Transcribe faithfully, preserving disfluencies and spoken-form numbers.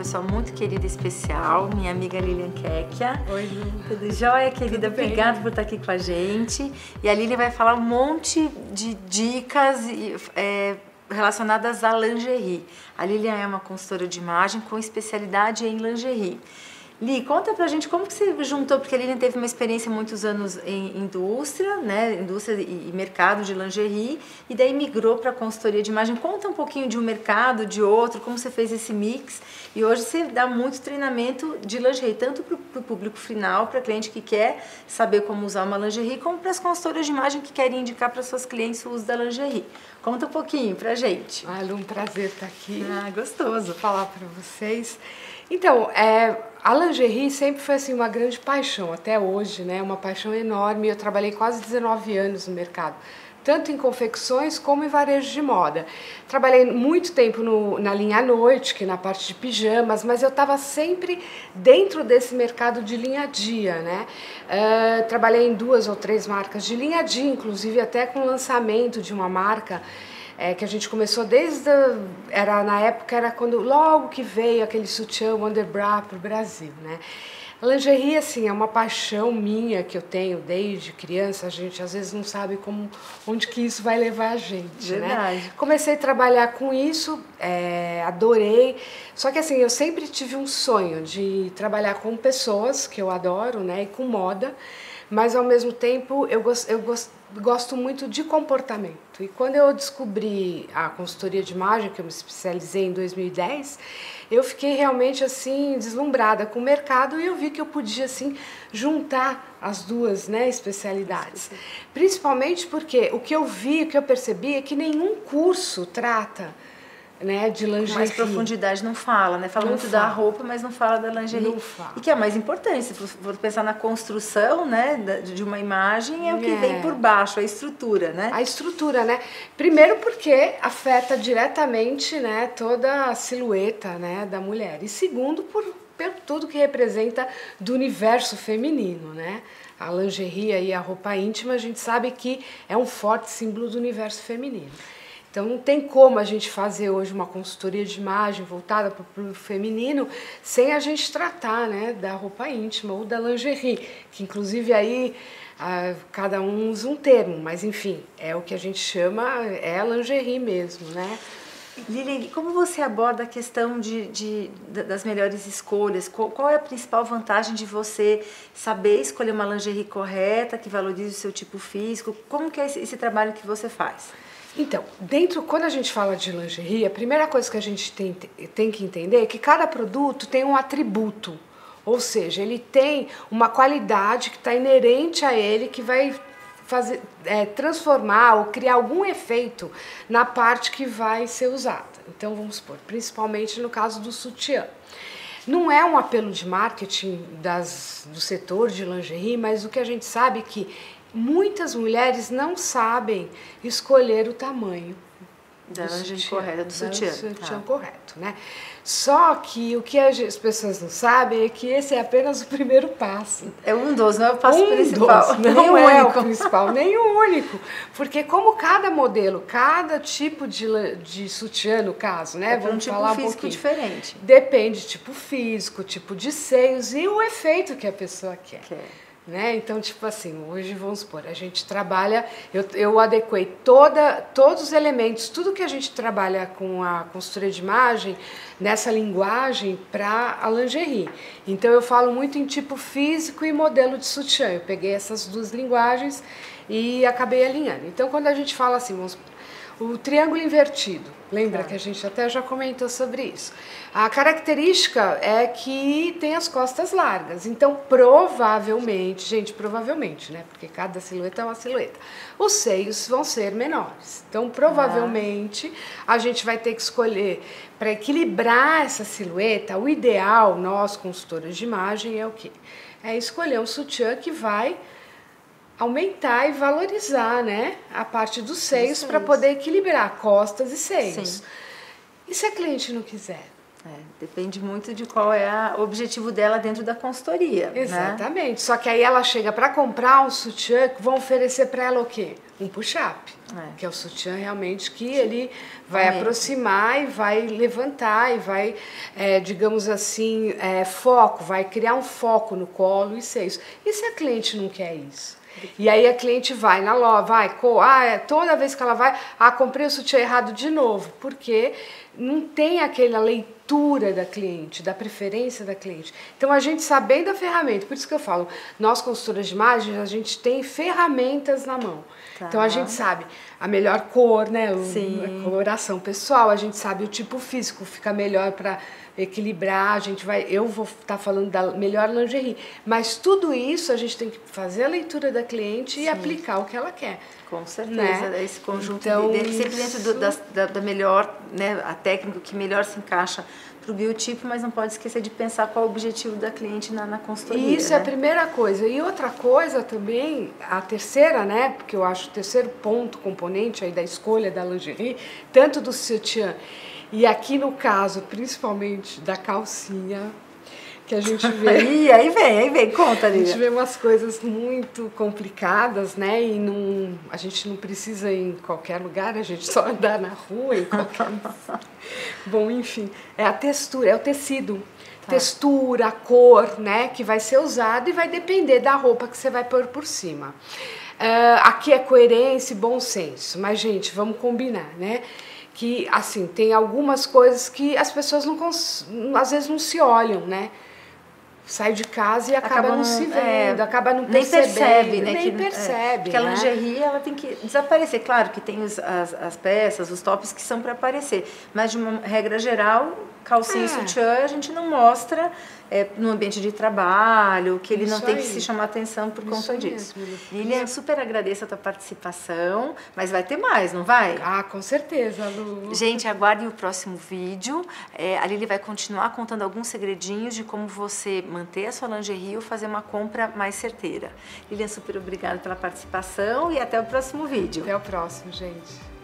pessoa muito querida e especial, minha amiga Lilian Kekia. Oi, Lu. Tudo jóia, querida? Obrigada por estar aqui com a gente. E a Lilian vai falar um monte de dicas é, relacionadas à lingerie. A Lilian é uma consultora de imagem com especialidade em lingerie. Li, conta pra gente como que você juntou, porque a Lilian teve uma experiência muitos anos em indústria, né, indústria e mercado de lingerie, e daí migrou para consultoria de imagem. Conta um pouquinho de um mercado, de outro, como você fez esse mix, e hoje você dá muito treinamento de lingerie, tanto para o público final, para cliente que quer saber como usar uma lingerie, como para as consultoras de imagem que querem indicar para suas clientes o uso da lingerie. Conta um pouquinho pra gente. Ah, Lu, um prazer estar aqui. Ah, gostoso. Falar para vocês. Então, é, a lingerie sempre foi assim uma grande paixão, até hoje, né? Uma paixão enorme. Eu trabalhei quase dezenove anos no mercado, tanto em confecções como em varejo de moda. Trabalhei muito tempo no, na linha à noite, que na parte de pijamas, mas eu estava sempre dentro desse mercado de linha dia, né? Uh, trabalhei em duas ou três marcas de linha dia, inclusive até com o lançamento de uma marca É, que a gente começou desde, a, era, na época era quando logo que veio aquele sutiã Wonderbra para o Brasil, né? A lingerie, assim, é uma paixão minha que eu tenho desde criança, a gente às vezes não sabe como, onde que isso vai levar a gente, Verdade. né? Comecei a trabalhar com isso, é, adorei, só que assim, eu sempre tive um sonho de trabalhar com pessoas, que eu adoro, né, e com moda, mas ao mesmo tempo eu, gost, eu gost, gosto muito de comportamento. E quando eu descobri a consultoria de imagem, que eu me especializei em dois mil e dez, eu fiquei realmente assim deslumbrada com o mercado e eu vi que eu podia assim juntar as duas, né, especialidades. Principalmente porque o que eu vi, o que eu percebi é que nenhum curso trata, né, de lingerie. Mais profundidade não fala, né? Fala não muito fala. da roupa, mas não fala da lingerie. Não fala. E que é mais importante, se for pensar na construção, né, de uma imagem, é o que É. vem por baixo, a estrutura, né? A estrutura, né? Primeiro porque afeta diretamente, né, toda a silhueta, né, da mulher. E segundo, por, por tudo que representa do universo feminino, né? A lingerie e a roupa íntima, a gente sabe que é um forte símbolo do universo feminino. Então não tem como a gente fazer hoje uma consultoria de imagem voltada para o público feminino sem a gente tratar, né, da roupa íntima ou da lingerie, que inclusive aí ah, cada um usa um termo, mas enfim, é o que a gente chama, é a lingerie mesmo, né? Lilian, como você aborda a questão de, de, das melhores escolhas? Qual, qual é a principal vantagem de você saber escolher uma lingerie correta, que valorize o seu tipo físico? Como que é esse, esse trabalho que você faz? Então, dentro, quando a gente fala de lingerie, a primeira coisa que a gente tem, tem que entender é que cada produto tem um atributo, ou seja, ele tem uma qualidade que está inerente a ele, que vai fazer, é, transformar ou criar algum efeito na parte que vai ser usada. Então, vamos supor, principalmente no caso do sutiã. Não é um apelo de marketing das, do setor de lingerie, mas o que a gente sabe é que muitas mulheres não sabem escolher o tamanho da lingerie correta, do sutiã. Do sutiã tá. correto, né? Só que o que as pessoas não sabem é que esse é apenas o primeiro passo. É um dos, não é o passo um principal. Dos, não nem é único. o principal, nem o único. Porque como cada modelo, cada tipo de, de sutiã, no caso, né? É para um vamos tipo falar um físico pouquinho. diferente. Depende tipo físico, tipo de seios e o efeito que a pessoa quer. quer. Né? Então, tipo assim, hoje vamos supor, a gente trabalha, eu, eu adequei toda, todos os elementos, tudo que a gente trabalha com a consultoria de imagem, nessa linguagem para a lingerie. Então, eu falo muito em tipo físico e modelo de sutiã. Eu peguei essas duas linguagens e acabei alinhando. Então, quando a gente fala assim, vamos o triângulo invertido, lembra Tá. que a gente até já comentou sobre isso. A característica é que tem as costas largas, então provavelmente, gente, provavelmente, né? Porque cada silhueta é uma silhueta. Os seios vão ser menores. Então, provavelmente, a gente vai ter que escolher, para equilibrar essa silhueta, o ideal, nós, consultores de imagem, é o quê? É escolher um sutiã que vai aumentar e valorizar, né, a parte dos seios para poder equilibrar costas e seios. Sim. E se a cliente não quiser? É, depende muito de qual é a, o objetivo dela dentro da consultoria. Exatamente. Né? Só que aí ela chega para comprar um sutiã, vão oferecer para ela o quê? Um push-up. É. Que é o sutiã realmente que ele vai é aproximar e vai levantar e vai, é, digamos assim, é, foco, vai criar um foco no colo e seios. E se a cliente não quer isso? E aí a cliente vai na loja, vai, ah, é, toda vez que ela vai, ah, comprei o sutiã errado de novo, porque não tem aquela leitura da cliente, da preferência da cliente. Então a gente sabendo a ferramenta, por isso que eu falo, nós consultoras de imagem, a gente tem ferramentas na mão. Tá. Então a gente sabe a melhor cor, né, o, a coloração pessoal, a gente sabe o tipo físico, fica melhor para equilibrar, a gente vai, eu vou estar tá falando da melhor lingerie, mas tudo isso a gente tem que fazer a leitura da cliente Sim. e aplicar o que ela quer. Com certeza, né? Esse conjunto então, de, sempre dentro do, da, da, da melhor, né, a técnica que melhor se encaixa para o biotipo, mas não pode esquecer de pensar qual é o objetivo da cliente na, na consultoria. Isso né? é a primeira coisa. E outra coisa também, a terceira, né, porque eu acho o terceiro ponto, componente aí da escolha da lingerie, tanto do sutiã e aqui no caso, principalmente da calcinha, que a gente vê... aí, aí vem, aí vem, conta, Lívia. A gente vê umas coisas muito complicadas, né? E não, a gente não precisa ir em qualquer lugar, a gente só andar na rua, em qualquer... Bom, enfim, é a textura, é o tecido. Tá. Textura, a cor, né? Que vai ser usado e vai depender da roupa que você vai pôr por cima. Uh, aqui é coerência e bom senso, mas, gente, vamos combinar, né? Que, assim, tem algumas coisas que as pessoas não cons... às vezes não se olham, né? Sai de casa e acaba, acaba não se vendo, é, acaba não percebendo. Nem percebe, né? Nem que, percebe, é, porque né? a lingerie, ela tem que desaparecer. Claro que tem os, as, as peças, os tops que são para aparecer, mas de uma regra geral, calcinha é. e sutiã a gente não mostra é, no ambiente de trabalho, que ele Isso não tem aí. que se chamar atenção por Isso conta disso. Lilian, super agradeço a tua participação, mas vai ter mais, não vai? Ah, com certeza, Lu. Gente, aguardem o próximo vídeo. É, a Lili vai continuar contando alguns segredinhos de como você manter a sua lingerie ou fazer uma compra mais certeira. Lilian, super obrigada pela participação e até o próximo vídeo. Até o próximo, gente.